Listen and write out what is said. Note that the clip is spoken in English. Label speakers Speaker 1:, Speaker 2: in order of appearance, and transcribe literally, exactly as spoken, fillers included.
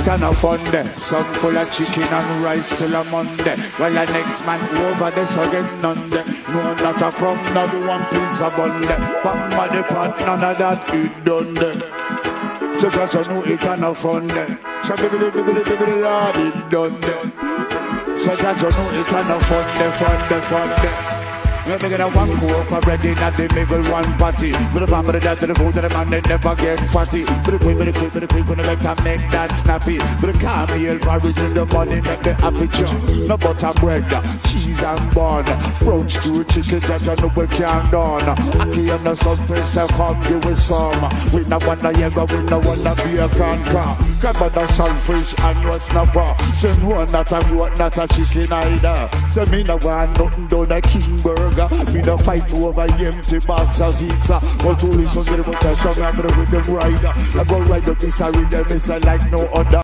Speaker 1: it and a fun there. Some full of chicken and rice till a Monday. Well, the next man over there, so get none there. No, not a crumb, not one piece of bun there. Pop my pot, none of that, it done there. So just you know it and a fun there. So give it, give it, give it, Lord, it done there. So just you know it and a fun there, fun there, fun there. We're making a one cook already, not the middle one party. But the family that the food that the man they never get fatty. But the quick, but the quick, but the quick, gonna make that make that snappy. But the caramel porridge in the money make the appetite. No butter bread, cheese and bun. Brunch to chicken that you know we can't done. Aki on the surface, I come you with some. We no wanna hear, we no wanna be a canker. Come on the sunfish and no snapper. Say no, not a goat, not a chicken either. Say me no want nothing done a king burger. Me no fight over empty box of pizza. But to listen to the motor song, I'm with them rider. I go ride up this, I read them, it's like no other.